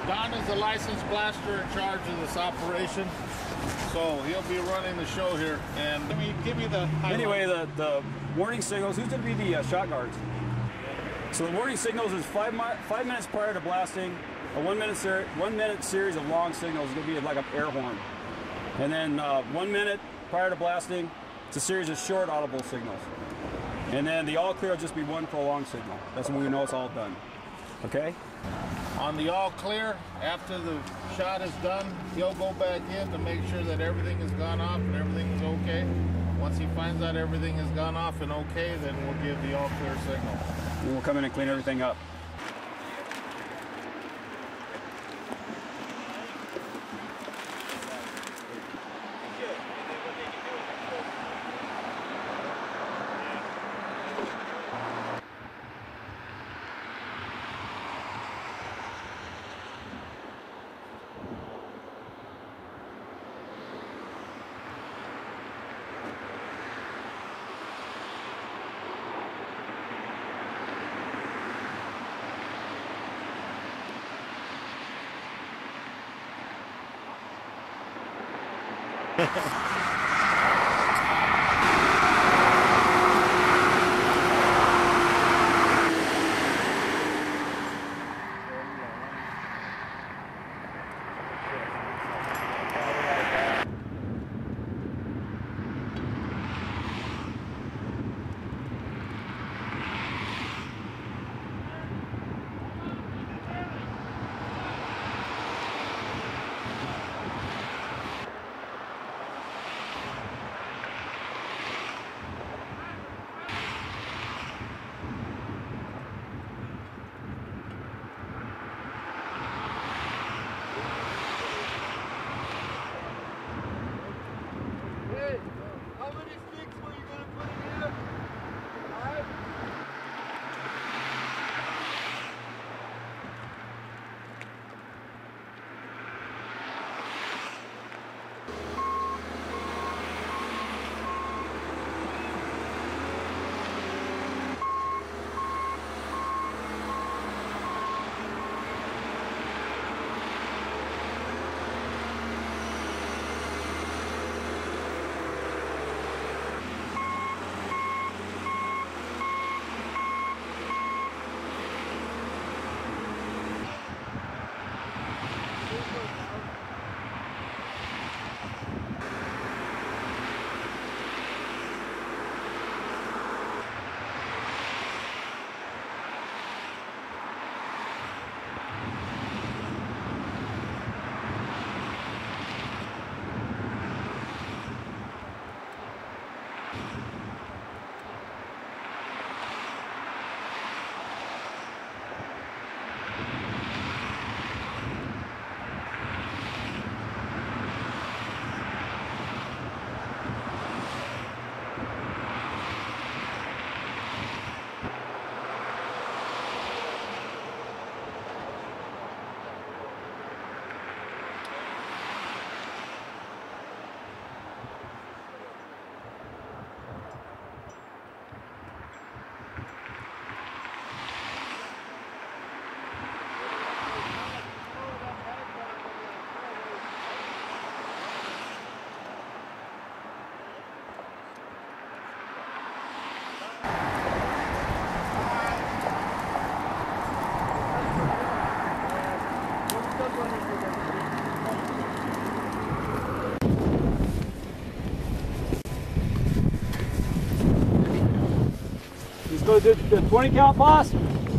Don is the licensed blaster in charge of this operation, so he'll be running the show here. And give me the highlight. Anyway, the warning signals. Who's going to be the shot guards? So the warning signals is 5 minutes prior to blasting. A 1 minute series of long signals is going to be like an air horn, and then 1 minute prior to blasting, it's a series of short audible signals, and then the all clear will just be one prolonged signal. That's when we know it's all done. Okay. On the all clear, after the shot is done, he'll go back in to make sure that everything has gone off and everything is okay. Once he finds out everything has gone off and okay, then we'll give the all clear signal. And we'll come in and clean everything up. So the 20 count, boss?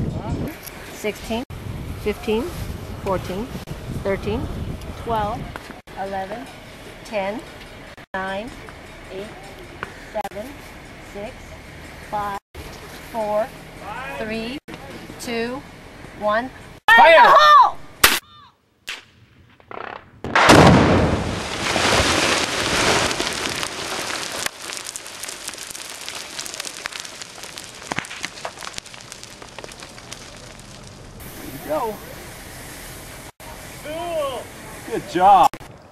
16, 15, 14, 13, 12, 11, 10, 9, 8, 7, 6, 5, 4, 3, 2, 1. Fire! Go. Cool. Good job.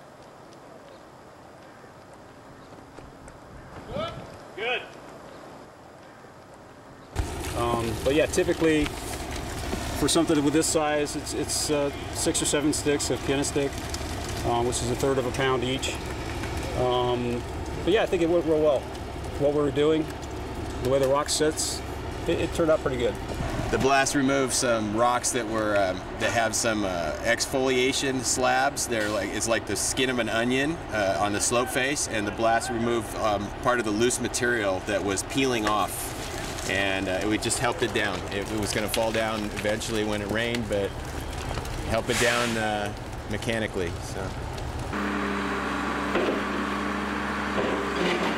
Good. But yeah, typically for something with this size, it's 6 or 7 sticks of Kenna stick, which is 1/3 of a pound each. But yeah, I think it worked real well. What we were doing, the way the rock sits, it turned out pretty good. The blast removed some rocks that were that have some exfoliation slabs. It's like the skin of an onion on the slope face, and the blast removed part of the loose material that was peeling off, and we just helped it down. It was going to fall down eventually when it rained, but help it down mechanically. So.